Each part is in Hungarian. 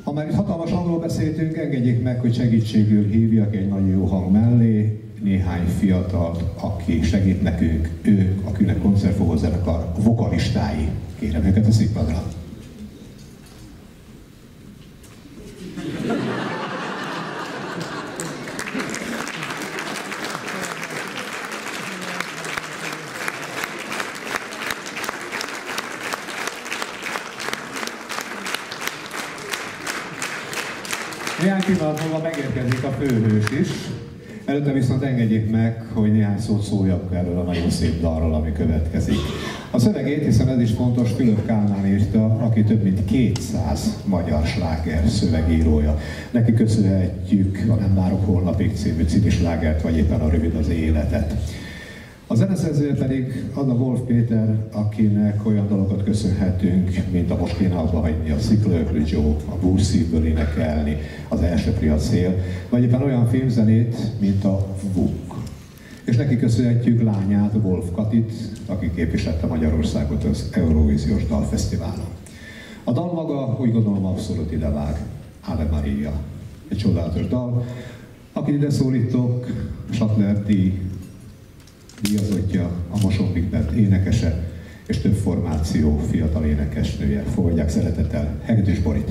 Ha már itt hatalmas hangról beszéltünk, engedjék meg, hogy segítségül hívjak egy nagyon jó hang mellé néhány fiatal, aki segít nekünk, ők a Kühne Koncertfogó Zenekar vokalistái. Kérem őket a színpadra. Néhány pillanat múlva megérkezik a főhős is. Előtte viszont engedjék meg, hogy néhány szót szóljak erről a nagyon szép dalról, ami következik. A szövegét, hiszen ez is fontos, Fülöp Kálmán írta, aki több mint 200 magyar sláger szövegírója. Neki köszönhetjük a Nem várok holnapig című slágert, vagy éppen a Rövid az életet. A zeneszerzője pedig Anna Wolf Péter, akinek olyan dalokat köszönhetünk, mint a Most kéne abba hagyni, a Sziklőklő Joe, a Búszszívből énekelni, az Elsöpri a szél, vagy éppen olyan filmzenét, mint a Vuk. És neki köszönhetjük lányát, Wolf Katit, aki képviselte Magyarországot az Eurovíziós Dalfesztiválon. A dal maga úgy gondolom abszolút idevág, Ave Maria, egy csodálatos dal. Akit ide szólítok, Sattler díjazottja, a Moson Big Band énekese, és több formáció fiatal énekesnője. Fogadják szeretettel Hegedűs Borit!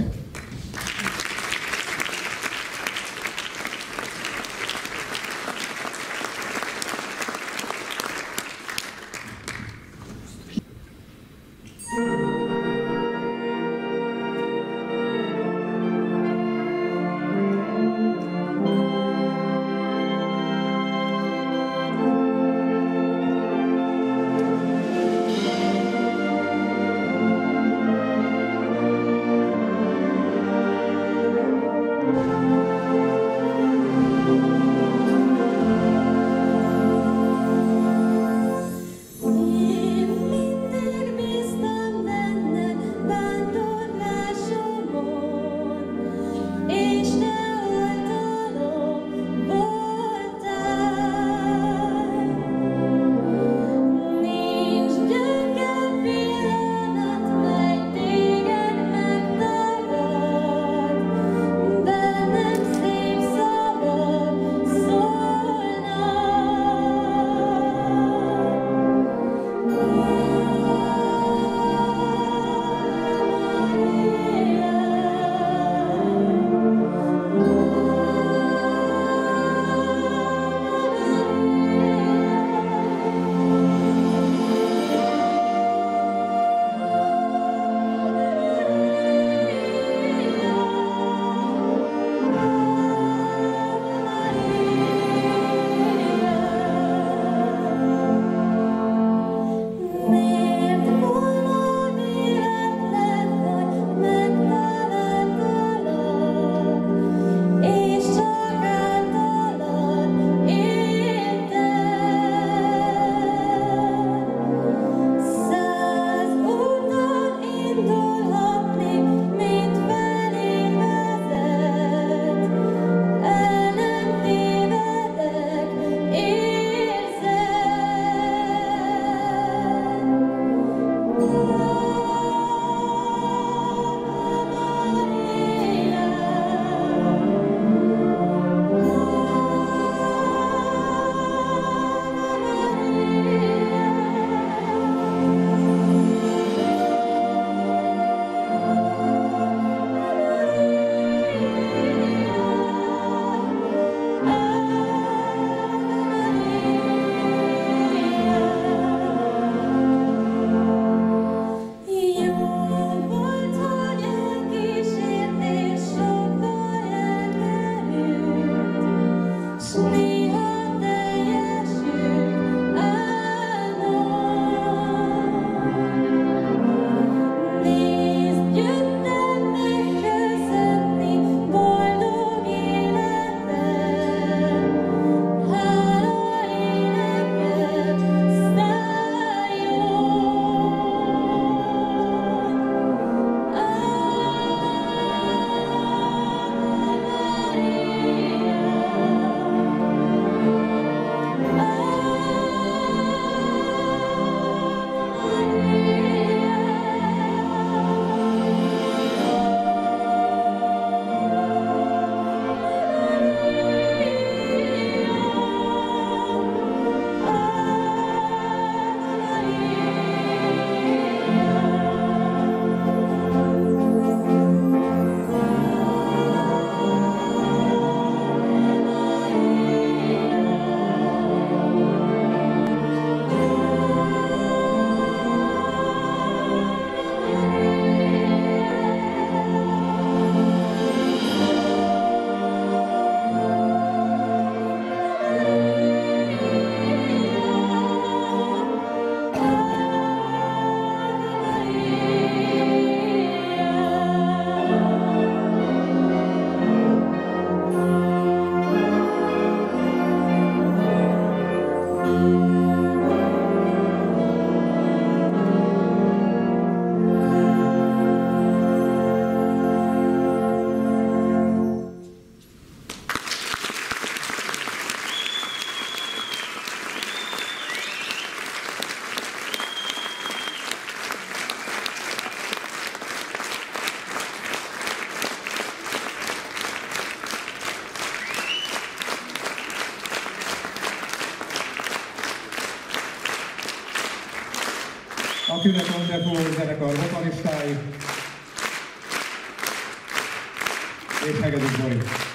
Kühne Koncertfúvó zenekar vokalistái, és Hegedűs Boris.